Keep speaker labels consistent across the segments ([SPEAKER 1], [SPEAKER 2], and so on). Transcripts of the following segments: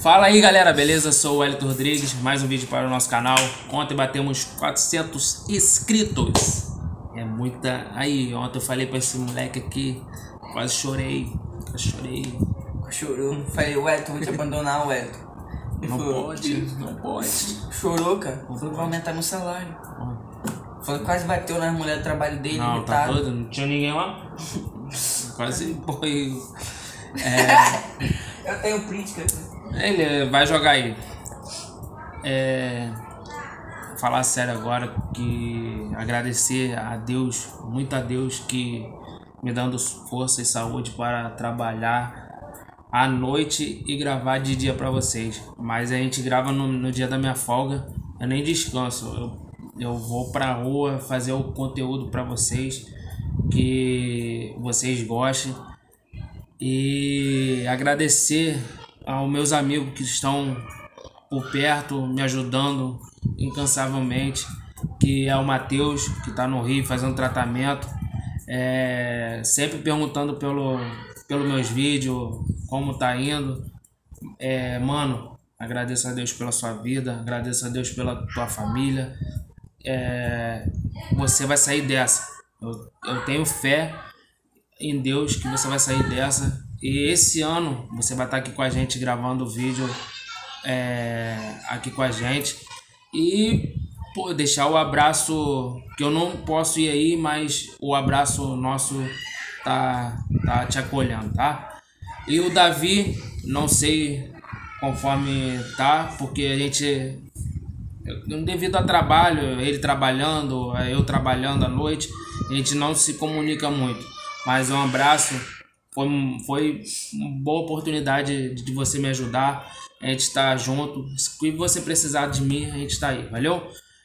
[SPEAKER 1] Fala aí galera, beleza? Sou o Wellington Rodrigues, mais um vídeo para o nosso canal. Ontem batemos 400 inscritos. É muita... Aí, ontem eu falei para esse moleque aqui, quase chorei.
[SPEAKER 2] Chorou, falei, Wellington, vou te abandonar, Wellington.
[SPEAKER 1] Não pode.
[SPEAKER 2] Chorou, cara. Falou pra aumentar meu salário. Falou que quase bateu nas mulheres do trabalho dele.
[SPEAKER 1] Não, tá
[SPEAKER 2] limitado.
[SPEAKER 1] doido? Não tinha ninguém lá? Quase foi...
[SPEAKER 2] Eu tenho print, cara.
[SPEAKER 1] Ele vai jogar aí. Falar sério agora, que agradecer a Deus, muito a Deus, que me dando força e saúde para trabalhar à noite e gravar de dia para vocês. Mas a gente grava no dia da minha folga, eu nem descanso. Eu vou pra rua fazer o conteúdo para vocês, que vocês gostem. E agradecer aos meus amigos que estão por perto, me ajudando incansavelmente, que é o Matheus, que está no Rio fazendo tratamento, sempre perguntando pelo meus vídeos, como tá indo. Mano, agradeço a Deus pela sua vida, agradeço a Deus pela tua família. Você vai sair dessa. Eu tenho fé em Deus que você vai sair dessa. E esse ano você vai estar aqui com a gente gravando o vídeo aqui com a gente. E deixar o abraço, que eu não posso ir aí, mas o abraço nosso tá te acolhendo, tá? E o Davi, não sei conforme tá, porque a gente, devido a trabalho, ele trabalhando, eu trabalhando à noite, a gente não se comunica muito. Mas um abraço, foi uma boa oportunidade de você me ajudar. A gente está junto. Se você precisar de mim, a gente está aí, valeu?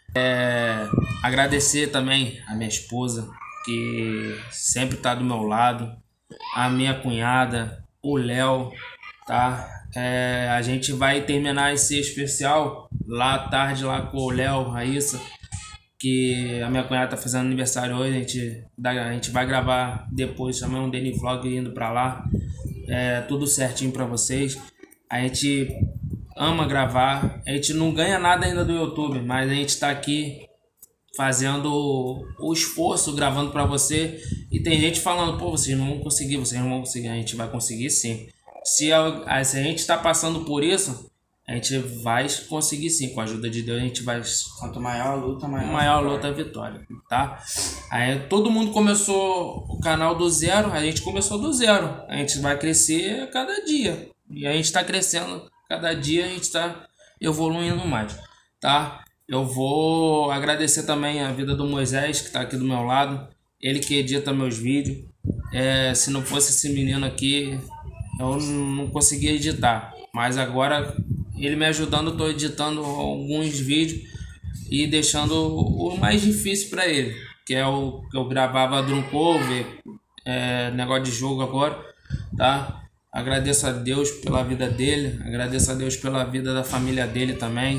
[SPEAKER 1] Agradecer também a minha esposa, que sempre está do meu lado, a minha cunhada, o Léo, tá? A gente vai terminar esse especial lá à tarde, lá com o Léo, Raíssa, que a minha cunhada tá fazendo aniversário hoje. A gente vai gravar depois também um daily vlog indo pra lá, tudo certinho pra vocês. A gente ama gravar, a gente não ganha nada ainda do YouTube, mas a gente tá aqui fazendo o esforço, gravando pra você. E tem gente falando, pô, vocês não vão conseguir, a gente vai conseguir sim. Se a gente tá passando por isso, a gente vai conseguir sim, com a ajuda de Deus a gente vai...
[SPEAKER 2] Quanto maior a luta,
[SPEAKER 1] maior luta é a vitória, tá? Aí todo mundo começou o canal do zero, a gente começou do zero. A gente vai crescer a cada dia. E a gente tá crescendo, cada dia a gente tá evoluindo mais, tá? Eu vou agradecer também a vida do Moisés, que tá aqui do meu lado. Ele que edita meus vídeos. Se não fosse esse menino aqui, eu não conseguia editar. Mas agora, ele me ajudando, eu tô editando alguns vídeos e deixando o mais difícil para ele, que é o que eu gravava drum cover, negócio de jogo agora, tá? Agradeço a Deus pela vida dele, agradeço a Deus pela vida da família dele também,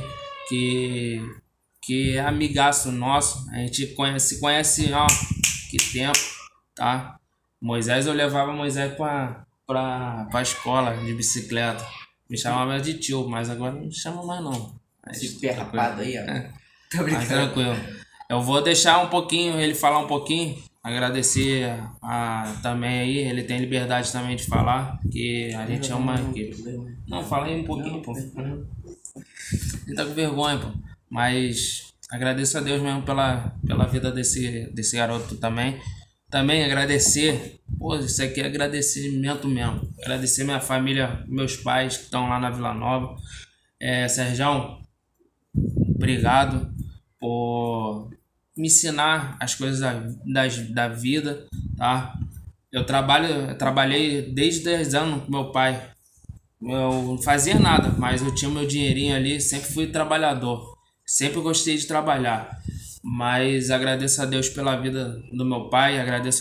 [SPEAKER 1] que é amigaço nosso. A gente se conhece, ó, que tempo, tá? Moisés, eu levava Moisés pra escola de bicicleta. Me chamava de tio, mas agora não me chama mais não.
[SPEAKER 2] Esse pé rapado aí, ó.
[SPEAKER 1] Tô brincando. Mas tranquilo. Eu vou deixar um pouquinho, ele falar um pouquinho. Agradecer também aí, ele tem liberdade também de falar, que a gente é uma equipe. Não, fala aí um pouquinho, pô. Ele tá com vergonha, pô. Mas agradeço a Deus mesmo pela vida desse garoto também. Também agradecer, pô, isso aqui é agradecimento mesmo. Agradecer minha família, meus pais que estão lá na Vila Nova. Serjão, obrigado por me ensinar as coisas da vida, tá? Eu trabalhei desde 10 anos com meu pai. Eu não fazia nada, mas eu tinha meu dinheirinho ali, sempre fui trabalhador. Sempre gostei de trabalhar. Mas agradeço a Deus pela vida do meu pai, agradeço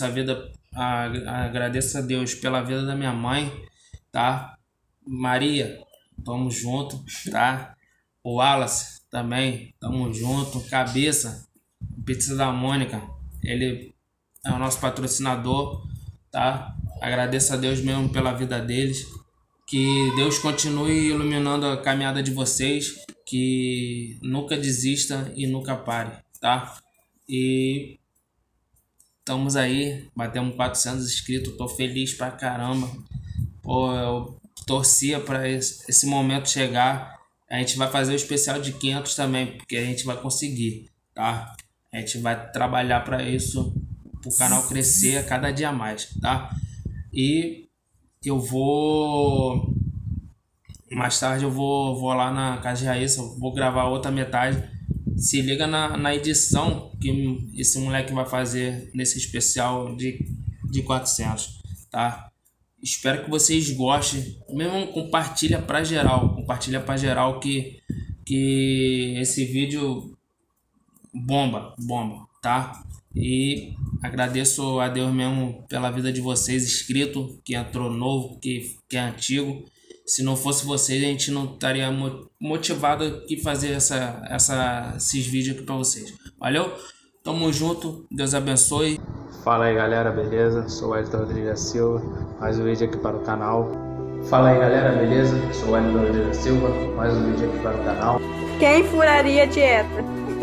[SPEAKER 1] a Deus pela vida da minha mãe, tá? Maria, tamo junto, tá? O Wallace também, tamo junto. Cabeça, Pizza da Mônica, ele é o nosso patrocinador, tá? Agradeço a Deus mesmo pela vida deles. Que Deus continue iluminando a caminhada de vocês, que nunca desista e nunca pare, tá? E estamos aí, batemos 400 inscritos, tô feliz pra caramba. Pô, eu torcia para esse momento chegar. A gente vai fazer o especial de 500 também, porque a gente vai conseguir, tá? A gente vai trabalhar para isso, para o canal crescer a cada dia mais, tá? E eu vou... Mais tarde eu vou lá na casa de Raíssa, vou gravar outra metade. Se liga na edição que esse moleque vai fazer nesse especial de 400, tá? Espero que vocês gostem. Mesmo compartilha pra geral. Compartilha pra geral que esse vídeo bomba, tá? E agradeço a Deus mesmo pela vida de vocês, inscrito, que entrou novo, que é antigo. Se não fosse vocês, a gente não estaria motivado aqui fazer esses vídeos aqui pra vocês. Valeu? Tamo junto. Deus abençoe. Fala aí, galera, beleza? Sou o Wellington Rodrigues da Silva, mais um vídeo aqui para o canal. Fala aí, galera, beleza? Sou o Wellington Rodrigues da Silva, mais um vídeo aqui para o canal.
[SPEAKER 3] Quem furaria a dieta?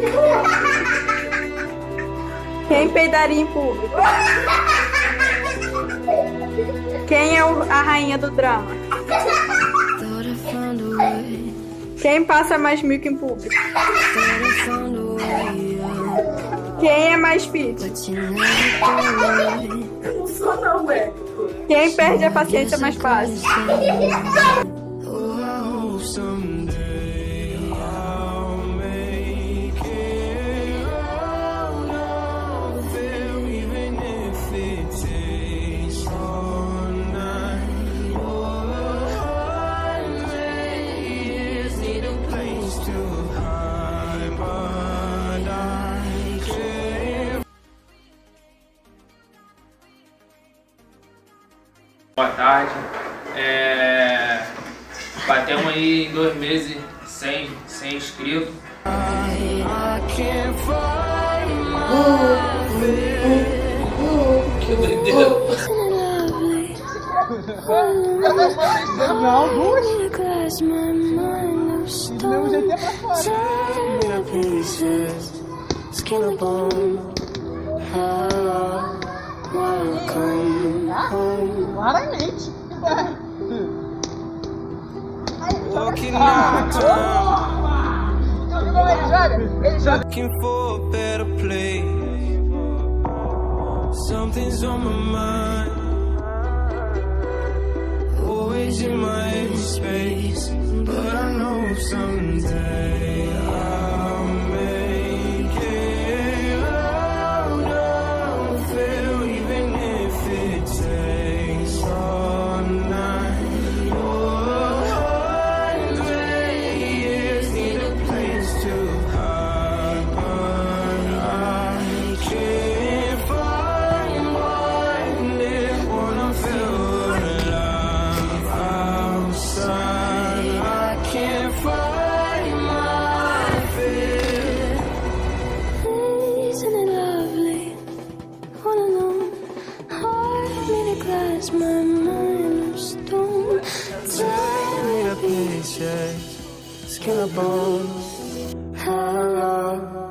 [SPEAKER 3] Quem peidaria em público? Quem é a rainha do drama? Quem passa mais mico em público? Quem é mais fit? Quem perde a paciência mais fácil?
[SPEAKER 1] Boa tarde. Batemos aí em 2 meses 100 inscritos. Que doideira.
[SPEAKER 4] Não, duas. Não, já tem pra fora. Claramente.
[SPEAKER 5] Looking for a better place. Something's on my mind. Always in my empty space, but I know someday I'll make it out of here, even if it takes all night. Oh, 100 years, need a place to hide, but I can't find one. It wanna feel alive outside. I can't find my fear.
[SPEAKER 6] Isn't it lovely? All alone, heart made of glass, my mind of stone.
[SPEAKER 5] Need a paycheck, skin and bones. Hello.